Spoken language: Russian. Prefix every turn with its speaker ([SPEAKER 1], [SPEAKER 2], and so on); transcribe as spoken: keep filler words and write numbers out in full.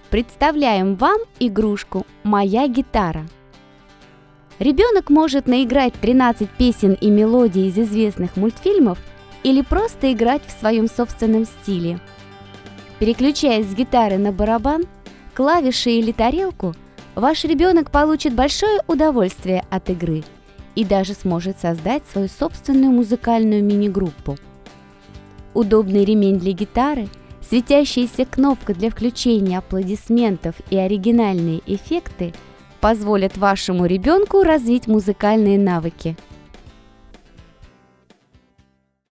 [SPEAKER 1] Представляем вам игрушку «Моя гитара». Ребенок может наиграть тринадцать песен и мелодий из известных мультфильмов или просто играть в своем собственном стиле. Переключаясь с гитары на барабан, клавиши или тарелку, ваш ребенок получит большое удовольствие от игры и даже сможет создать свою собственную музыкальную мини-группу. Удобный ремень для гитары, светящаяся кнопка для включения аплодисментов и оригинальные эффекты позволят вашему ребенку развить музыкальные навыки.